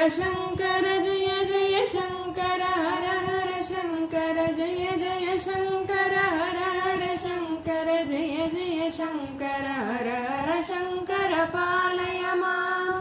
शंकर जय जय शंकर हर हर शंकर जय जय शंकर हर हर शंकर जय जय शंकर हर हर शंकर पालय माम्।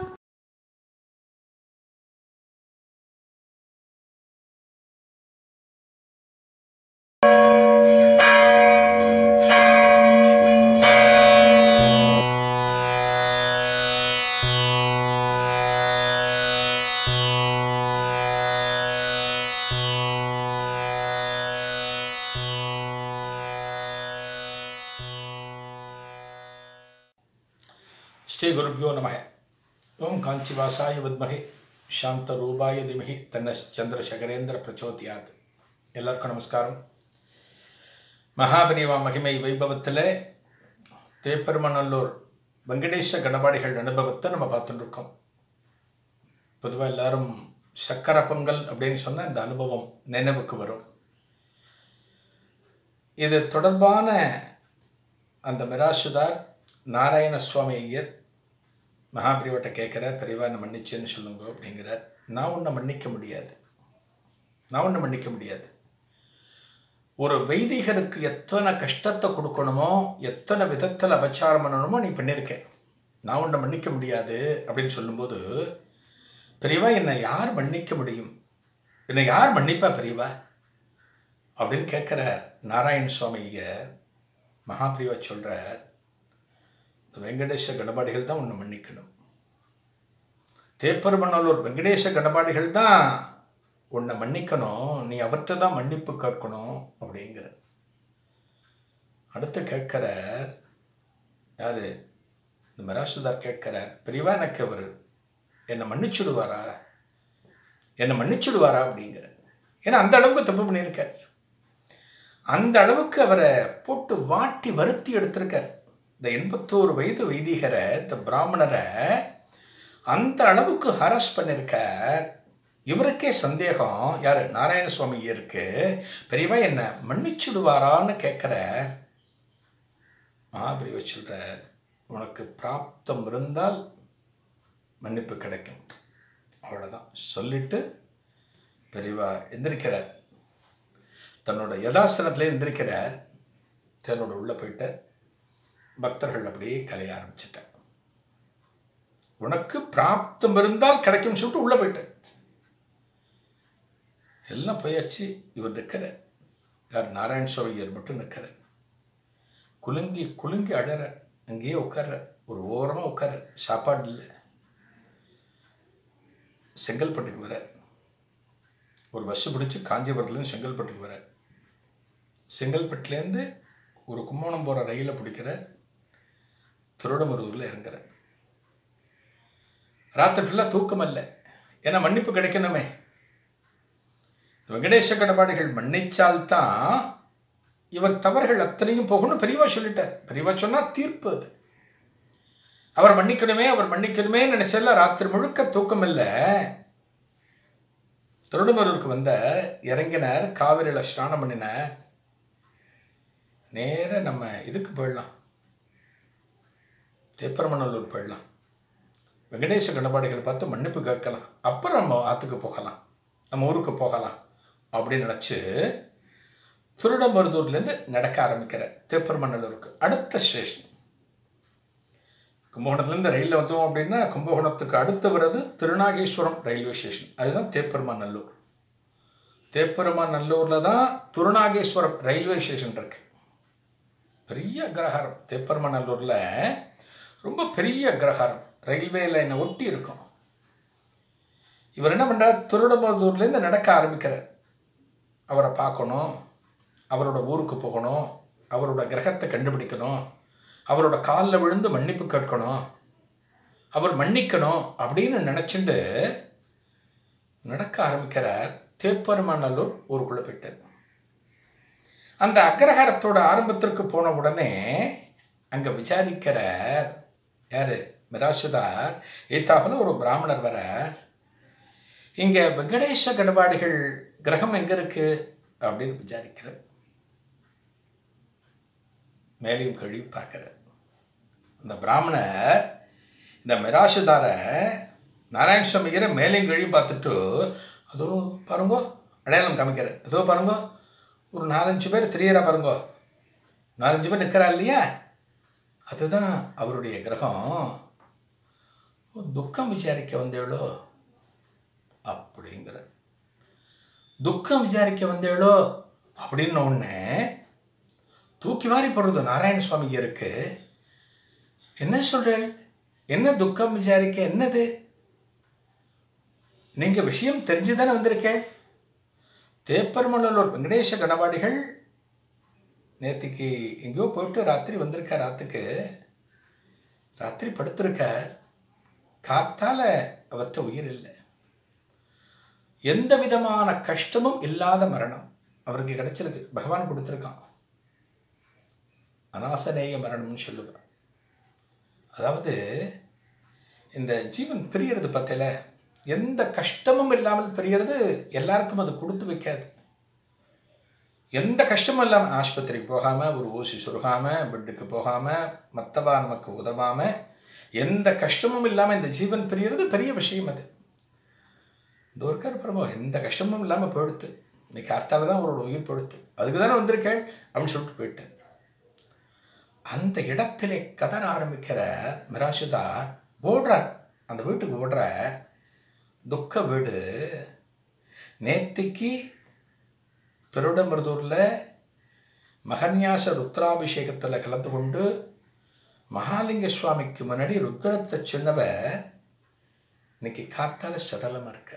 श्री गुरुभ्यो नमः। ओम कांचीवासाय विद्महे शांतरूपाय धीमहि तन्नश्चंद्रशेखरेन्द्र प्रचोदयात्। எல்லாருக்கும் நமஸ்காரம். மகாபரிவா மகிமை வைபவத்தில் தேப்பெருமநல்லூர் வெங்கடேஷ கணபாடிகள் அனுபவத்தை நம்ம பார்த்துட்டு இருக்கோம். பொதுவாக எல்லாரும் சக்கரை பொங்கல் அப்படின்னு சொன்னால் இந்த அனுபவம் நினைவுக்கு வரும். இது தொடர்பான அந்த மிராசுதார் நாராயண சுவாமி ஐயர் மகாபிரிவட்ட கேட்குற பெரியவா என்ன மன்னிச்சேன்னு சொல்லுங்க அப்படிங்கிறார். நான் ஒன்றை மன்னிக்க முடியாது. ஒரு வைதிகருக்கு எத்தனை கஷ்டத்தை கொடுக்கணுமோ, எத்தனை விதத்தில் அபச்சாரம் பண்ணணுமோ நீ பண்ணியிருக்கேன், நான் ஒன்றை மன்னிக்க முடியாது அப்படின்னு சொல்லும்போது, பெரியவா என்னை யார் மன்னிக்க முடியும், என்னை யார் மன்னிப்பா பெரியவா அப்படின்னு கேட்குற நாராயண சுவாமி ஐயர் மகாபிரிவா சொல்கிறார், வெங்கடேஷ கணபாடிகள் தான் உன்னை மன்னிக்கணும். தேப்பெருமநல்லூர் வெங்கடேஷ கணபாடிகள் தான் உன்னை மன்னிக்கணும், நீ அவர்கிட்ட தான் மன்னிப்பு கேட்கணும் அப்படிங்கிற. அடுத்து கேட்கிறார் யாரு, இந்த மிராசுதார் கேட்கிறார், பெரியவா எனக்கு அவர் என்னை மன்னிச்சுடுவாரா அப்படிங்கிற. ஏன்னா அந்த அளவுக்கு தப்பு பண்ணியிருக்கார், அந்த அளவுக்கு அவரை போட்டு வாட்டி வருத்தி எடுத்திருக்கார். இந்த 81 வயது வைதிகரை, இந்த பிராமணரை அந்த அளவுக்கு ஹரஸ் பண்ணியிருக்க. இவருக்கே சந்தேகம், யார் நாராயண சுவாமி இருக்கு, பெரியவா என்ன மன்னிச்சுடுவாரான்னு கேட்குற. மகாபிரிவா சொல்ற, உனக்கு பிராப்தம் இருந்தால் மன்னிப்பு கிடைக்கும், அவ்வளோதான் சொல்லிட்டு பெரியவா எந்திரிக்கிறார். தன்னோட யதாசனத்தில் எந்திரிக்கிறார். தன்னோட உள்ளே போயிட்டு பக்தர்கள் அப்படியே கலைய ஆரம்பிச்சிட்டேன். உனக்கு பிராப்தம் இருந்தால் கிடைக்கும் சொல்லிட்டு உள்ள போயிட்டேன். எல்லாம் போயாச்சு. இவர் நிற்கிற, யார் நாராயண சுவாமியர் மட்டும் நிற்கிற. குலுங்கி குலுங்கி அழற. அங்கேயே உட்கார்ற, ஒரு ஓரமாக உட்கார்ற. சாப்பாடு இல்லை. செங்கல்பட்டுக்கு வர, ஒரு பஸ்ஸு பிடிச்சி காஞ்சிபுரத்துலேருந்து செங்கல்பட்டுக்கு வர. செங்கல்பட்டுலேருந்து ஒரு கும்போணம் போகிற ரயிலை பிடிக்கிற, திருடமருதூரில் இறங்குற. ராத்திரி ஃபுல்லாக தூக்கம் இல்லை, ஏன்னா மன்னிப்பு கிடைக்கணுமே. வெங்கடேஷ கணபாடிகள் மன்னிச்சால்தான் இவர் தவறுகள் அத்தனையும் போகணும் பெரியவா சொல்லிட்டார். பெரியவா சொன்னால் தீர்ப்பு அது. அவர் மன்னிக்கணுமே நினைச்சல. ராத்திரி முழுக்க தூக்கம் இல்லை. திருடமருருக்கு வந்த இறங்கினார், காவிரியில் ஸ்நானம் பண்ணினார். நேர நம்ம இதுக்கு போயிடலாம், தேப்பெருமநல்லூர் போயிடலாம், வெங்கடேஷ கணபாடிகள் பார்த்து மன்னிப்பு கேட்கலாம், அப்புறம் நம்ம ஆற்றுக்கு போகலாம், நம்ம ஊருக்கு போகலாம் அப்படின்னு நினச்சி திருடமருதூர்லேருந்து நடக்க ஆரம்பிக்கிற தேப்பெருமநல்லூருக்கு. அடுத்த ஸ்டேஷன் கும்பகோணத்துலேருந்து ரயிலில் வந்தோம் அப்படின்னா கும்பகோணத்துக்கு அடுத்து வர்றது திருநாகேஸ்வரம் ரயில்வே ஸ்டேஷன், அதுதான் தேப்பெருமநல்லூர். தேப்பெருமநல்லூரில் தான் திருநாகேஸ்வரம் ரயில்வே ஸ்டேஷன் இருக்கு. பெரிய அக்ரஹாரம் தேப்பெருமநல்லூரில், ரொம்ப பெரிய அக்ரஹாரம், ரயில்வே லைனை ஒட்டி இருக்கும். இவர் என்ன பண்ணுறார், திருடமருதூர்லேருந்து நடக்க ஆரம்பிக்கிறார். அவரை பார்க்கணும், அவரோட ஊருக்கு போகணும், அவரோட கிரகத்தை கண்டுபிடிக்கணும், அவரோட காலில் விழுந்து மன்னிப்பு கேட்கணும், அவர் மன்னிக்கணும் அப்படின்னு நினச்சிட்டு நடக்க ஆரம்பிக்கிறார். தேப்பெருமநல்லூர் ஊருக்குள்ளே போயிட்டார். அந்த அக்ரஹாரத்தோட ஆரம்பத்திற்கு போன உடனே அங்கே விசாரிக்கிறார் யார், மிராசுதார். ஏத்தாப்புல ஒரு பிராமணர் வர, இங்கே வெங்கடேஷ கணபாடிகள் கிரகம் எங்கே இருக்கு அப்படின்னு விசாரிக்கிறார். மேலையும் கழுவி பார்க்குறார். அந்த பிராமணர் இந்த மிராசுதாரை நாராயணசுவாமிகிற மேலேயும் கீழே பார்த்துட்டு அதோ பாருங்கோ அடையாளம் காமிக்கிறேன், அதோ பாருங்கோ ஒரு 4-5 பேர் தெரியறா பாருங்கோ, 4-5 பேர் நிற்கிறா இல்லையா, அதுதான் அவருடைய கிரகம். துக்கம் விசாரிக்க வந்தேளோ அப்படிங்கிற, துக்கம் விசாரிக்க வந்தேளோ அப்படின்னு ஒன்று தூக்கி வாரி போடுறது நாராயணசுவாமிக்கு இருக்கு. என்ன சொல்றேன், என்ன துக்கம் விசாரிக்க, என்னது? நீங்க விஷயம் தெரிஞ்சுதானே வந்திருக்கேன். தேப்பெருமநல்லூர் வெங்கடேச கணவாடிகள் நேற்றுக்கு எங்கேயோ போயிட்டு ராத்திரி வந்திருக்கார். ராத்திரி படுத்திருக்கார். காத்தால அவற்ற உயிர் இல்லை. எந்த விதமான கஷ்டமும் இல்லாத மரணம் அவருக்கு கிடைச்சிருக்கு. பகவான் கொடுத்துருக்கான். அநாசநேய மரணம்னு சொல்லுவார். அதாவது இந்த ஜீவன் பிரியறது பத்தில எந்த கஷ்டமும் இல்லாமல் பிரியறது எல்லாருக்கும் அது கொடுத்து வைக்காது. எந்த கஷ்டமும் இல்லாமல் ஆஸ்பத்திரிக்கு போகாமல், ஒரு ஊசி சுருகாமல், பெட்டுக்கு போகாமல், மற்றவா நமக்கு உதவாமல், எந்த கஷ்டமும் இல்லாமல் இந்த ஜீவன் பிரியறது பெரிய விஷயம். அது இந்த ஒருக்கர் பிரமோ எந்த கஷ்டமும் இல்லாமல் போயிடுத்து. இன்னைக்கு அர்த்தால தான் அவரோட உயிர் போயிடுத்து. அதுக்கு தானே வந்திருக்கேன் அப்படின்னு சொல்லிட்டு போயிட்டேன். அந்த இடத்திலே கதற ஆரம்பிக்கிற மிராசுதார் ஓடுறார். அந்த வீட்டுக்கு ஓடுற துக்க வீடு. நேத்திக்கு திருவிடமருதூரில் மகன்யாச ருத்ராபிஷேகத்தில் கலந்து கொண்டு மகாலிங்க சுவாமிக்கு முன்னாடி ருத்ரத்தை சொன்னவ இன்னைக்கு காத்தால சடலமாக இருக்க.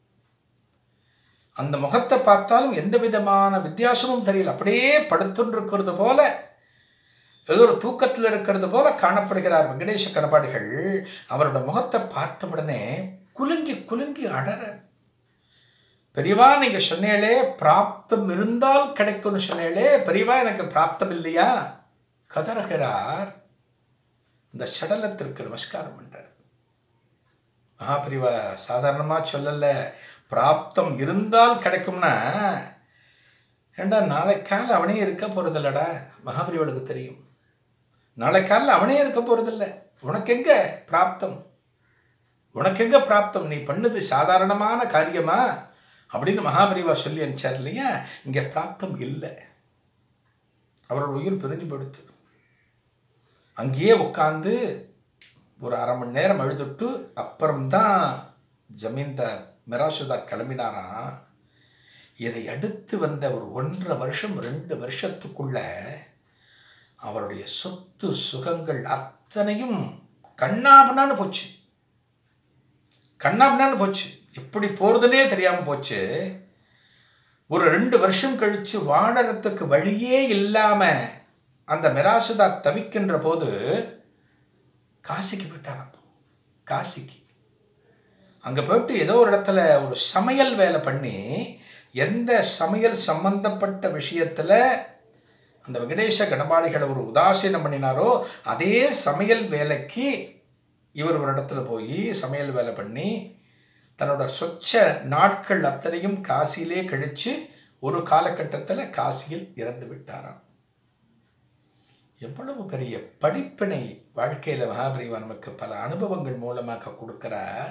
அந்த முகத்தை பார்த்தாலும் எந்த விதமான வித்தியாசமும் தெரியல. அப்படியே படுத்துன்னு இருக்கிறது போல, ஏதோ ஒரு தூக்கத்தில் இருக்கிறது போல காணப்படுகிறார் வெங்கடேச கணபாடிகள். அவரோட முகத்தை பார்த்த உடனே குலுங்கி குலுங்கி அடற. பெரியவா நீங்க சொன்னேளே பிராப்தம் இருந்தால் கிடைக்கும்னு சொன்னேளே, பெரியவா எனக்கு பிராப்தம் இல்லையா? கதறுகிறார். இந்த சடலத்திற்கு நமஸ்காரம் பண்றார். மகாபிரிவா சாதாரணமா சொல்லல, பிராப்தம் இருந்தால் கிடைக்கும்னா ஏண்டா நாளை கால அவனே இருக்க போறதில்லடா. மகாபிரிவளுக்கு தெரியும் நாளை காலில் அவனே இருக்க போறதில்ல. உனக்கு எங்க பிராப்தம், உனக்கு எங்க பிராப்தம்? நீ பண்ணது சாதாரணமான காரியமா அப்படின்னு மகாபிரிவா சொல்லி அனுப்பிச்சார் இல்லையா. இங்க பிராப்தம் இல்லை. அவரோட உயிர் பிரிஞ்சு படுத்து அங்கேயே உட்காந்து ஒரு 1/2 மணி நேரம் அழுதுட்டு அப்புறம்தான் ஜமீன்தார் மிராசுதார் கிளம்பினாராம். இதை அடுத்து வந்த ஒரு 1.5 வருஷம் 2 வருஷத்துக்குள்ள அவருடைய சொத்து சுகங்கள் அத்தனையும் கண்ணாபண்ணான்னு போச்சு. கண்ணாபண்ணான்னு போச்சு. எப்படி போறதுன்னே தெரியாம போச்சு. ஒரு 2 வருஷம் கழிச்சு வாழறதுக்கு வழியே இல்லாம அந்த மிராசுதார் தவிக்கின்ற போது காசிக்கு போயிட்டாராம். காசிக்கு அங்க போயிட்டு ஏதோ ஒரு இடத்துல ஒரு சமையல் வேலை பண்ணி, எந்த சமையல் சம்பந்தப்பட்ட விஷயத்துல அந்த வெங்கடேச கணபாடிகளை ஒரு உதாசீனம் பண்ணினாரோ அதே சமையல் வேலைக்கு இவர் ஒரு இடத்துல போய் சமையல் வேலை பண்ணி தன்னோட சொச்ச நாட்கள் அத்தனையும் காசியிலே கழிச்சு ஒரு காலகட்டத்தில் காசியில் இறந்து விட்டாராம். எவ்வளவு பெரிய படிப்பினை வாழ்க்கையில் மகாபிரிவா நமக்கு பல அனுபவங்கள் மூலமாக கொடுக்கிறார்.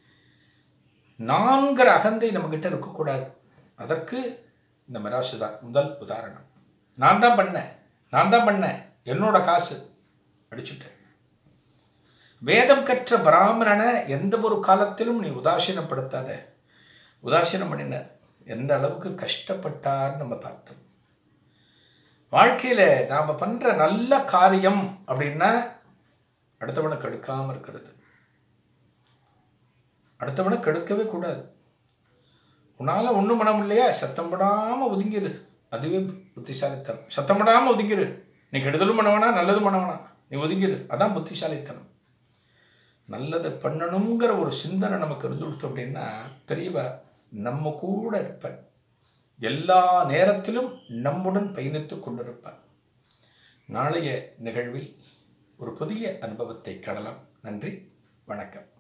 4 அகந்தை நம்மகிட்ட இருக்கக்கூடாது. அதற்கு இந்த மிராசுதார் முதல் உதாரணம். நான் தான் பண்ணேன், என்னோட காசு அடிச்சுட்டேன். வேதம் கற்ற பிராமணனை எந்த ஒரு காலத்திலும் நீ உதாசீனப்படுத்தாத. உதாசீனம் பண்ணினார். எந்த அளவுக்கு கஷ்டப்பட்டார் நம்ம பார்த்தோம். வாழ்க்கையில் நாம் பண்ணுற நல்ல காரியம் அப்படின்னா அடுத்தவனை கெடுக்காமல் இருக்கிறது. அடுத்தவனை கெடுக்கவே கூடாது. உன்னால் ஒன்றும் பண்ண முடியலையா, சத்தம் படாமல் ஒதுங்கிரு. அதுவே புத்திசாலித்தனம். சத்தம் படாமல் ஒதுங்கிரு. நீ கெடுதலும் பண்ண வேணாம், நல்லதும் பண்ண வேணாம், நீ ஒதுங்கிரு. அதான் புத்திசாலித்தனம். நல்லது பண்ணணுங்கிற ஒரு சிந்தனை நமக்கு இருந்து கொடுத்தோம் அப்படின்னா பெரியவா நம்ம கூட இருப்பார். எல்லா நேரத்திலும் நம்முடன் பயணித்து கொண்டிருப்பார். நாளைய நிகழ்வில் ஒரு புதிய அனுபவத்தை காணலாம். நன்றி, வணக்கம்.